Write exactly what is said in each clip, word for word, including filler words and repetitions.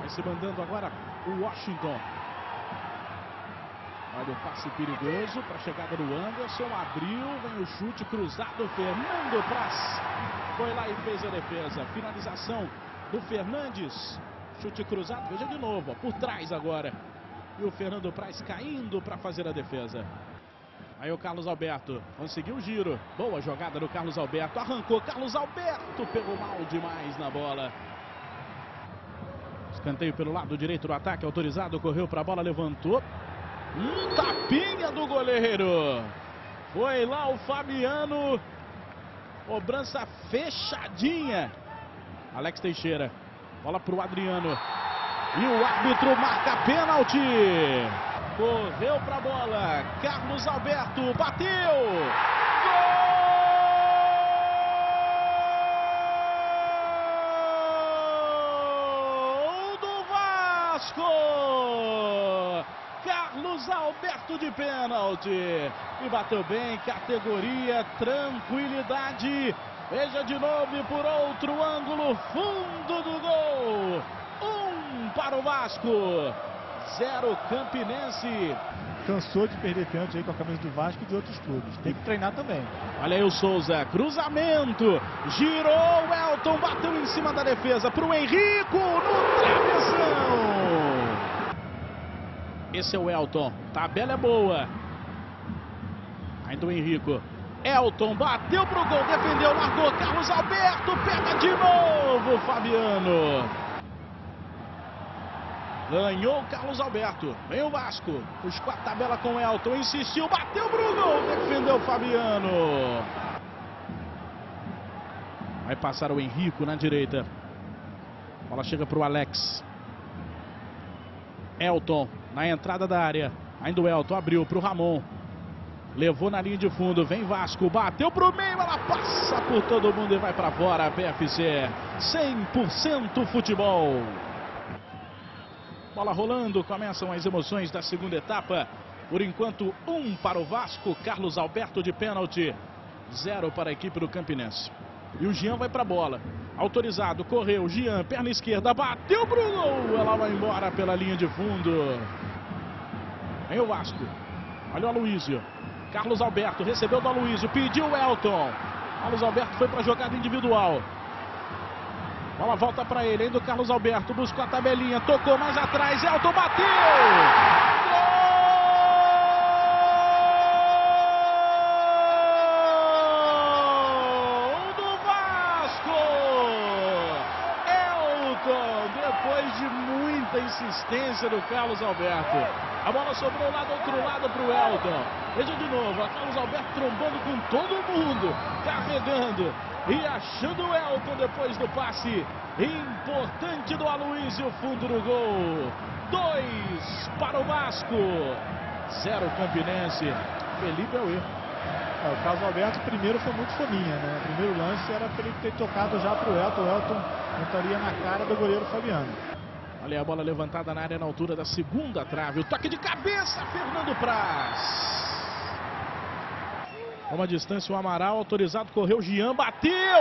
Vai se mandando agora o Washington. Olha o passe perigoso para a chegada do Anderson. Abriu, vem o chute cruzado. Fernando Praz foi lá e fez a defesa. Finalização do Fernandes. Chute cruzado, veja de novo, ó, por trás agora. E o Fernando Praz caindo para fazer a defesa. Aí o Carlos Alberto conseguiu o giro. Boa jogada do Carlos Alberto. Arrancou Carlos Alberto. Pegou mal demais na bola. Escanteio pelo lado direito do ataque. Autorizado. Correu para a bola. Levantou. Um tapinha do goleiro. Foi lá o Fabiano. Cobrança fechadinha. Alex Teixeira. Bola para o Adriano. E o árbitro marca pênalti. Correu para a bola. Carlos Alberto bateu. Gol do Vasco. Carlos Alberto de pênalti. E bateu bem. Categoria, tranquilidade. Veja de novo e por outro ângulo. Fundo do gol. Um para o Vasco. Zero Campinense. Cansou de perder pênalti aí com a camisa do Vasco e de outros clubes. Tem que treinar também. Olha aí o Souza. Cruzamento. Girou o Elton. Bateu em cima da defesa para o Henrico. No travessão. Esse é o Elton. Tabela é boa. Ainda o Henrico. Elton bateu pro gol. Defendeu, largou. Carlos Alberto. Pega de novo. Fabiano. Ganhou o Carlos Alberto. Vem o Vasco. Buscou a tabela com o Elton. Insistiu. Bateu pro gol. Defendeu o Fabiano. Vai passar o Henrico na direita. A bola chega pro Alex. Elton na entrada da área. Ainda o Elton abriu pro Ramon. Levou na linha de fundo. Vem Vasco. Bateu pro meio. Ela passa por todo mundo e vai pra fora. P F C. cem por cento futebol. Bola rolando, começam as emoções da segunda etapa. Por enquanto, um para o Vasco. Carlos Alberto de pênalti. Zero para a equipe do Campinense. E o Jean vai para a bola. Autorizado, correu. Jean, perna esquerda, bateu pro gol. Ela vai embora pela linha de fundo. Vem o Vasco. Olha o Aloysio. Carlos Alberto recebeu do Aloysio. Pediu o Elton. Carlos Alberto foi para a jogada individual. Bola volta para ele, ainda o Carlos Alberto, buscou a tabelinha, tocou mais atrás, Elton bateu! Gol do Vasco! Elton, depois de muita insistência do Carlos Alberto. A bola sobrou lá do outro lado para o Elton. Veja de novo, o Carlos Alberto trombando com todo mundo, carregando. E achando o Elton depois do passe importante do Aloysio, fundo do gol. Dois para o Vasco. Zero Campinense. Felipe é o erro. É, o Carlos Alberto primeiro foi muito fominha, né? O primeiro lance era para ele ter tocado já para o Elton. O Elton entraria na cara do goleiro Fabiano. Olha a bola levantada na área na altura da segunda trave. O toque de cabeça, Fernando Praz. Uma distância, o Amaral, autorizado, correu, Jean, bateu!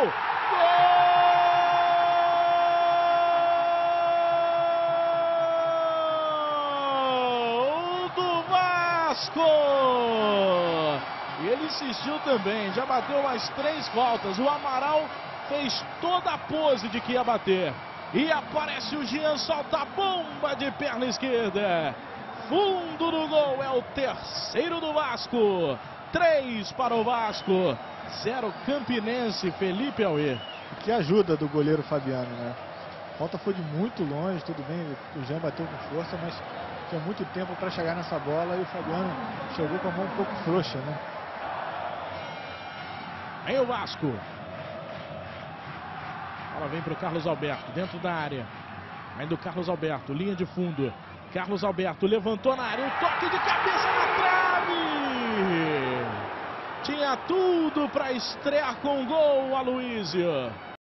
Gol do Vasco! E ele insistiu também, já bateu mais três faltas. O Amaral fez toda a pose de que ia bater. E aparece o Jean, solta a bomba de perna esquerda. Fundo do gol, é o terceiro do Vasco. Três para o Vasco, zero Campinense. Felipe Auê. Que ajuda do goleiro Fabiano, né? A falta foi de muito longe, tudo bem, o Jean bateu com força, mas tinha muito tempo para chegar nessa bola e o Fabiano chegou com a mão um pouco frouxa, né? Aí o Vasco. Ela vem para o Carlos Alberto, dentro da área. Ainda o Carlos Alberto, linha de fundo. Carlos Alberto levantou na área, um toque de cabeça na trave! Tinha tudo para estrear com gol, Aloysio.